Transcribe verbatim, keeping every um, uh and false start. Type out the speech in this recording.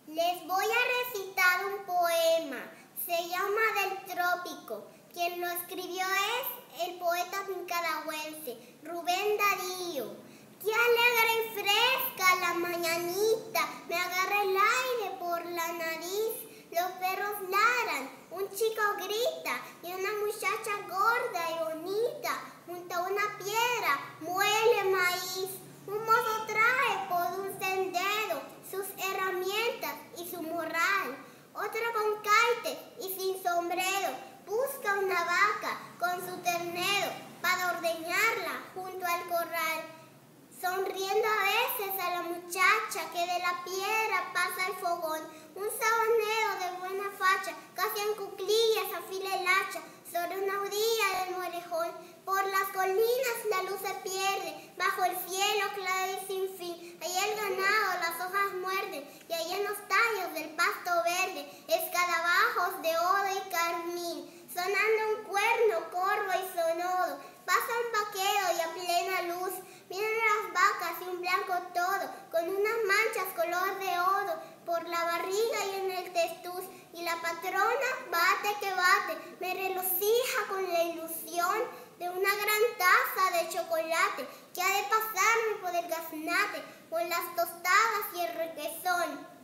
Les voy a recitar un poema. Se llama Del Trópico. Quien lo escribió es el poeta nicaragüense Rubén Darío. Qué alegre y fresca la mañanita, me agarra el aire por la nariz. Los perros ladran, un chico grita y una muchacha gorda y bonita junto a una piedra muele maíz. Un mozo trae por un sendero sus herramientas y su morral. Otro con caite y sin sombrero busca una vaca con su ternero para ordeñarla junto al corral. Sonriendo a veces a la muchacha que de la piedra pasa al fogón. Un sabanero de buena facha, casi en cuclillas afila el hacha sobre una orilla del morejón. Por las colinas la luz se pierde, bajo el cielo claro y sin fin. Ahí el ganado las hojas muerden y ahí en los tallos del pasto verde escarabajos de oro y carmín. Sonando un cuerno corvo y sonoro, pasa un vaquero y a plena luz vienen las vacas y un blanco todo, con unas manchas color de oro por la barriga y en el testuz. Y la patrona bate que bate, me regocija con la ilusión de una gran taza de chocolate que ha de pasarme por el gaznate, por las tostadas y el requesón.